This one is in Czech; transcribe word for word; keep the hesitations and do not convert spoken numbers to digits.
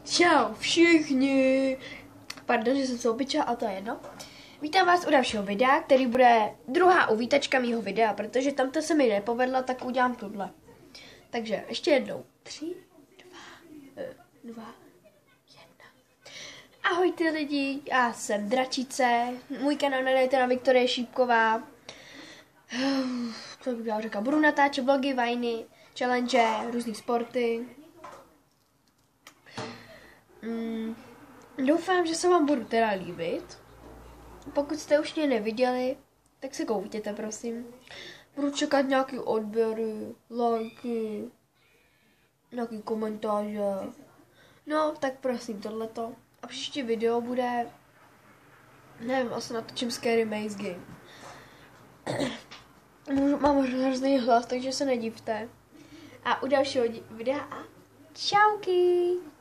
Čau všichni. Pardon, že jsem se opičila, a to je jedno. Vítám vás u dalšího videa, který bude druhá uvítačka mýho videa, protože tamto se mi nepovedlo, tak udělám tohle. Takže ještě jednou. Tři, dva, dva, jedna. Ahojte lidi, já jsem Dračice, můj kanál najdete na Viktorie Šípková. Co bych já řekla, budu natáčet vlogy, vajny, challenge, různý sporty. Mm, doufám, že se vám budu teda líbit. Pokud jste už mě neviděli, tak se koukněte, prosím. Budu čekat nějaký odběry, lajky, nějaký komentáře. No, tak prosím, tohleto. A příští video bude, nevím, asi natočím Scary Maze Game. Mám hrozný hlas, takže se nedivte. A u dalšího videa a čauky!